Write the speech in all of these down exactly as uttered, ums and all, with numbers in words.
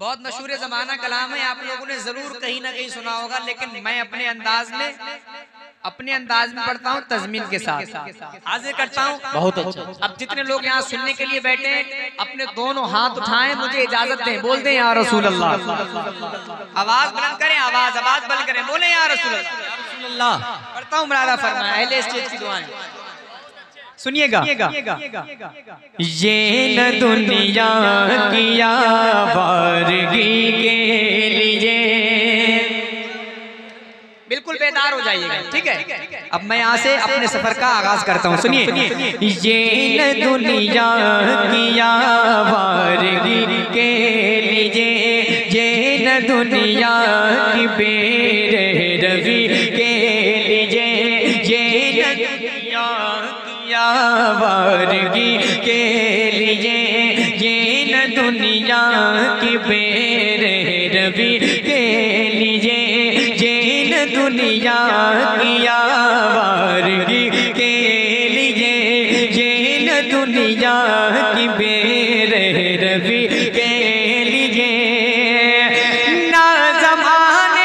बहुत मशहूर ज़माना कलाम है, आप लोगों ने जरूर कहीं ना कहीं सुना होगा, लेकिन मैं अपने अंदाज में अपने अंदाज में पढ़ता हूँ, तज़मीन के साथ हाजिर करता हूँ। बहुत अच्छा। अब जितने लोग यहाँ सुनने के लिए बैठे हैं, अपने दोनों हाथ उठाएं, मुझे इजाजत दें, बोल दें या रसूल अल्लाह। आवाज बुलंद करें, आवाज आवाज बुलंद करें, बोले या रसूल अल्लाह। पढ़ता हूँ, मुरादा फरमाए, अहले स्टेज की दुआएं सुनिएगा। ये न दुनिया की आवारगी के लिए, बिल्कुल बेदार हो जाइएगा, ठीक है। अब मैं यहाँ से अपने सफर का आगाज करता हूँ, सुनिए। ये न दुनिया की आवारगी के लिए, ये न दुनिया की बेरहमी के लिए, ये न दुनिया की आवारगी के लिए, ये न दुनिया की बेरहमी के लिए, दुनिया की आवारगी के लिए, ये न दुनिया की बेरहमी के लिए, ना ज़माने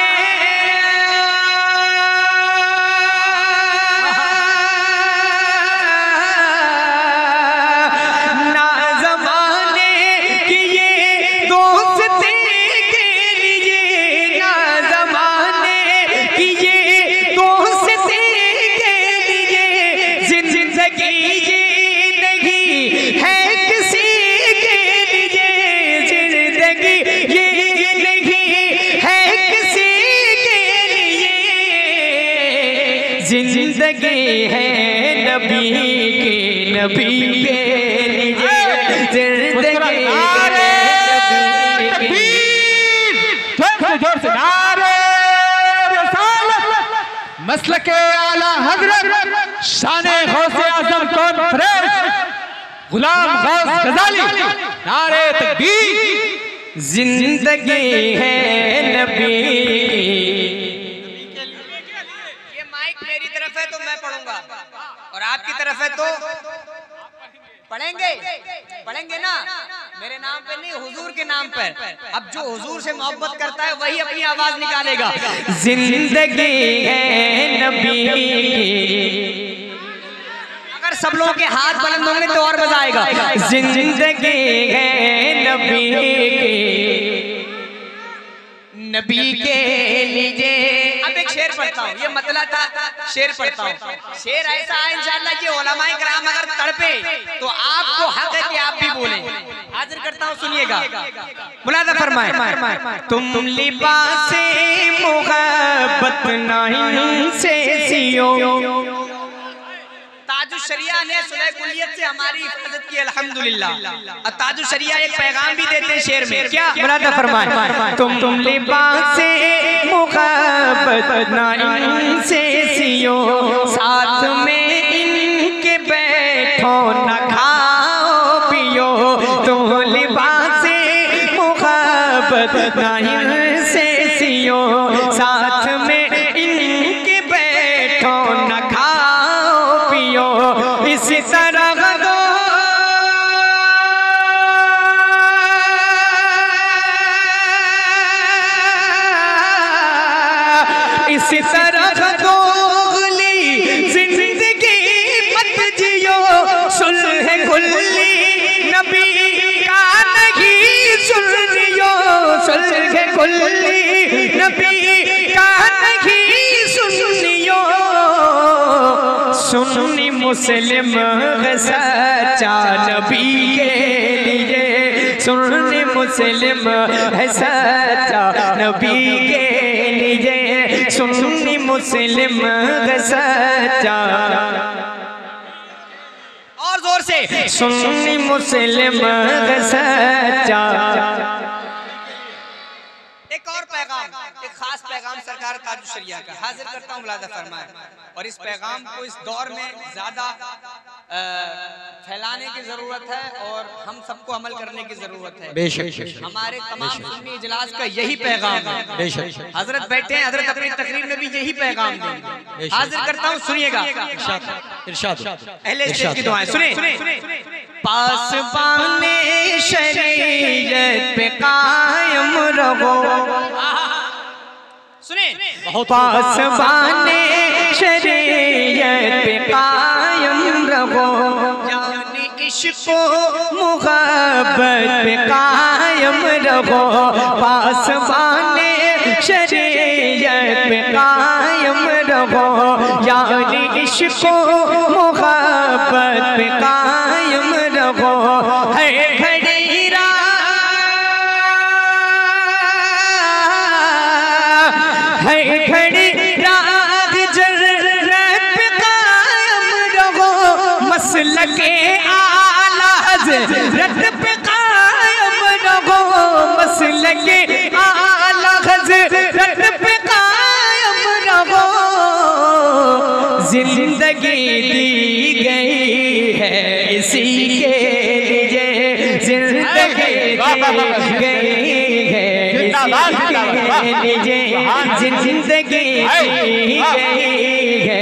ना ज़माने की ये दोस्ती के लिए, ना ज़माने कि ये दोस्ती के लिए, जिंदगी ये नहीं है किसी के लिए, जिंदगी ये नहीं है किसी के लिए, जिंदगी है नबी के नबी के लिए, जिंदगी है नबी के। जोर से नारे मसलके आला हजरत शाने गौसे आज़म कॉन्फ्रेंस गुलाम गौस गजाली, नारे तकबीर। जिंदगी है नबी की। ये माइक मेरी तरफ है तो मैं पढ़ूंगा, और आपकी तरफ है तो पढ़ेंगे पढ़ेंगे ना, मेरे नाम पे नहीं, हुजूर के नाम पर। अब जो हुजूर से मोहब्बत करता है वही अपनी आवाज निकालेगा। जिंदगी है नबी की। अगर सब लोगों के हाथ बुलंद होंगे तो और मजा आएगा। जिंदगी है नबी की, नबी के लिए। अब एक शेर पढ़ता हूँ, ये मतलब था, शेर पढ़ता हूँ। शेर ऐसा है इंशाअल्लाह कि उलमाए किराम अगर तड़पे तो आपको हक है कि आप भी बोलें। हाजिर करता हूँ, सुनिएगा, मुलादा फरमाए। तुम लिबासे मोहब्बत नहीं से सियो, ताजुशरिया ने सुलह कुलियत से हमारी हिफाजत की अल्हम्दुलिल्लाह। ताजुशरिया एक पैगाम भी देते हैं शेर में, क्या मुरादा फरमाए। तुम तुम लिबासे मुहब्बत ना इनसे सियो, साथ में इनके बैठो न खाओ पियो। तुम लिबासे मुहब्बत ना इनसे सियो, साथ में इनके बैठो न खाओ पियो। इसी तरह दो इसी तरह दोगली जिंदगी मत जियो, सुलह कुल्ली नबी का नहीं सुनियो, सुलह कुल्ली नबी का नहीं सुनियो। सुन्नी मुस्लिम सच्चा नबी के लिए, सुन्नी मुस्लिम है सच्चा नबी के लिए, सुन्नी मुस्लिम है सच्चा। और जोर से, सुन्नी मुस्लिम है सच्चा। एक और पैगाम, एक खास पैगाम सरकार ताजुशरिया का हाजिर करता हूँ, मुलादा फरमाए। और इस पैगाम को इस दौर में ज्यादा फैलाने की जरूरत है और हम सबको अमल करने की जरूरत है। बेशक हमारे तमाम सुन्नी इजलास का यही पैगाम है। बेशक हजरत बैठे हैं, हजरत अपनी तकरीर में भी यही पैगाम देंगे। हाजिर करता हूँ, सुनिएगा। इरशाद अहले स्टेज की दुआएं सुने। पास पाने शरीयत पे कायम कायम रहो। सुने, पासबाने शरीयत पे कायम रहो, यानी इश्क़ मुहब्बत पे कायम रहो। पासबाने शरीयत पे कायम रहो, यानी इश्क़ मुहब्बत पे कायम रहो। है घड़ी राह, है घड़ी राह जन्नत पे कायम रहो, मसलके आला हज़रत पे कायम रहो, मसलके आला हज़रत पे कायम रहो। जिंदगी दी गई है इसी के लिए, जिंदगी दी गई है इसी के लिए, जिंदगी दी गई है,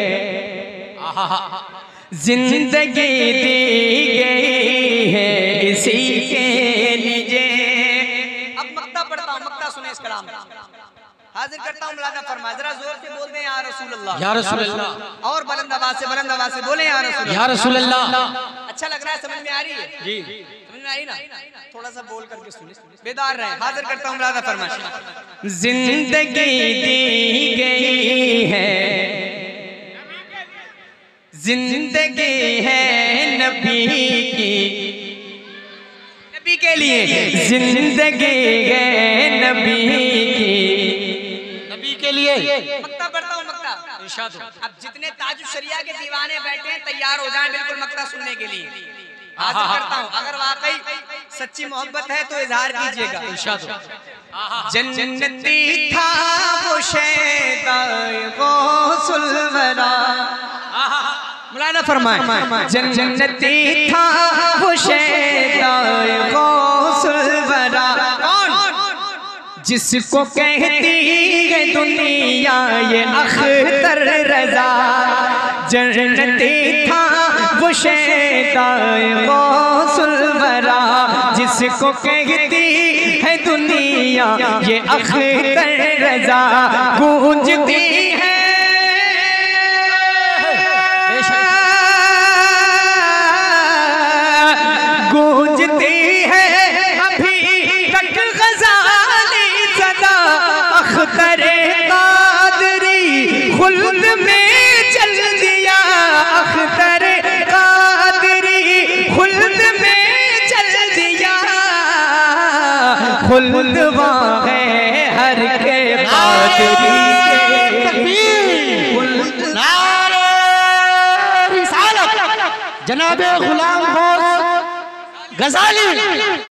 जिंदगी दी गई है इसी के लिए। अब मक्ता पढ़ता हूँ, मक्ता सुने इस कलाम में। हाजिर करता हूँ मौलाना फरमाए, जरा जोर से बोल दें या रसूल अल्लाह, या रसूल अल्लाह, और बुलंद आवाज से बुलंद आवाज से बोले या रसूल अल्लाह, या रसूल अल्लाह। अच्छा लग रहा है, समझ में आ रही है जी, समझ में आई ना? थोड़ा सा बोल करके सुने, बेदार रहे। हाजिर करता हूँ मौलाना फरमाए। जिंदगी दी गई है, जिंदगी है नबी की, नबी के लिए जिंदगी है नबी की, नबी के लिए। मक्ता पढ़ता हूँ, मक्ता इरशाद हो। अब जितने ताजुल शरिया के दीवाने बैठे हैं तैयार हो जाएं बिल्कुल मक्ता सुनने के लिए। हाजिर करता हूँ, अगर वाकई सच्ची मोहब्बत है तो इजहार कीजिएगा। इरशाद हो। जन्नती था वो शैताए गौसुल वरा, मौलाना फरमाए, जन्नती था वो शैताए गौसुल वरा। कौन? जिसको कहती है दुनिया ये अख्तर रजा, जन्नती था वो शैताए गौसुल वरा, जिसको कहती है दुनिया ये अख्तर रजा। गूंजती है गूंजती है अभी तक ग़ज़ाली सदा, अख्तरे क़ादरी खुल्द में चल दिया, अख्तरे क़ादरी खुल्द में चल दिया। खुल्द वहाँ है हर के क़ादरी के, खुल्द जनाबे गुलाम गौस गज़ाली।